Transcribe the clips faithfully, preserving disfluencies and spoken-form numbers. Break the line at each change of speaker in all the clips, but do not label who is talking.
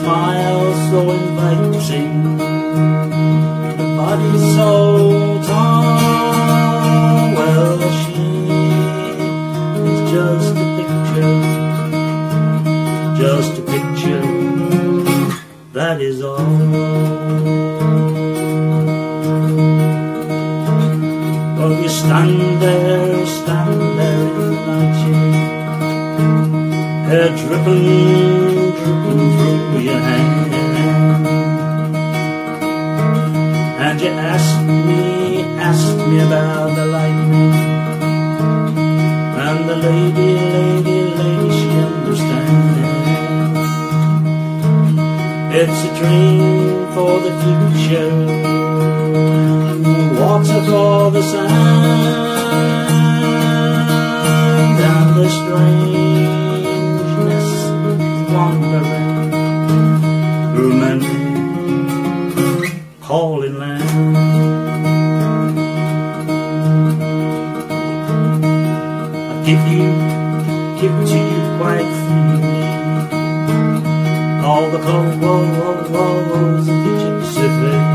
smile so inviting, the body so tall. Well, she is just a picture, just a picture, that is all. Well, you stand there, stand there in the night shade, hair dripping, dripping through your hand, and you asked me, asked me about the lightning, and the lady, lady, lady, she understands. It's a dream for the future, water for the sand, and the strangeness wandering through many calling land. I give you, give to you quite freely all the cold woes of the Pacific,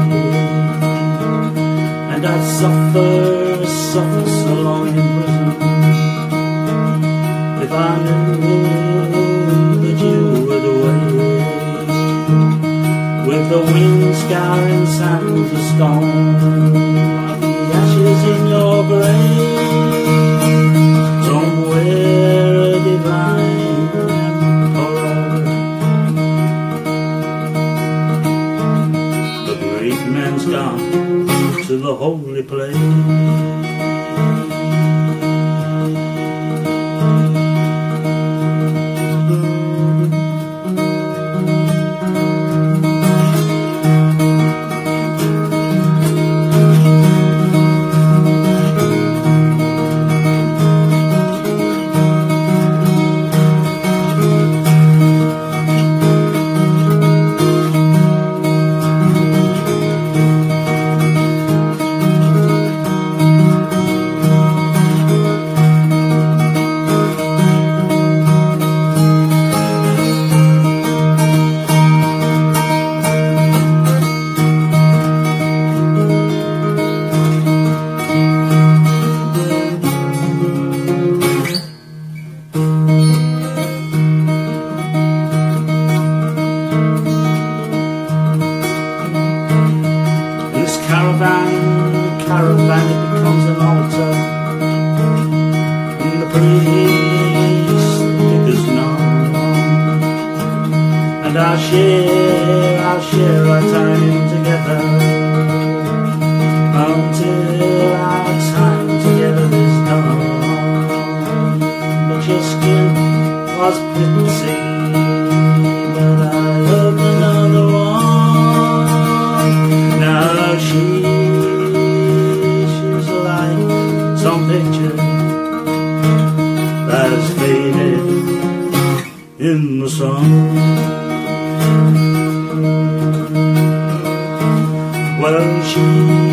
and I'd suffer, suffer so long in prison if I knew that you were away, with the wind scouring sands of stone, like the ashes in your grave, somewhere a divine horror. The great man's gone to the holy place. Caravan, caravan, it becomes an altar, and the priest figures none, and I'll share, I'll share our time together, until our time together is done. But your skin was pretty, but I loved another one. Now she, she's like some picture that has faded in the sun. Well, she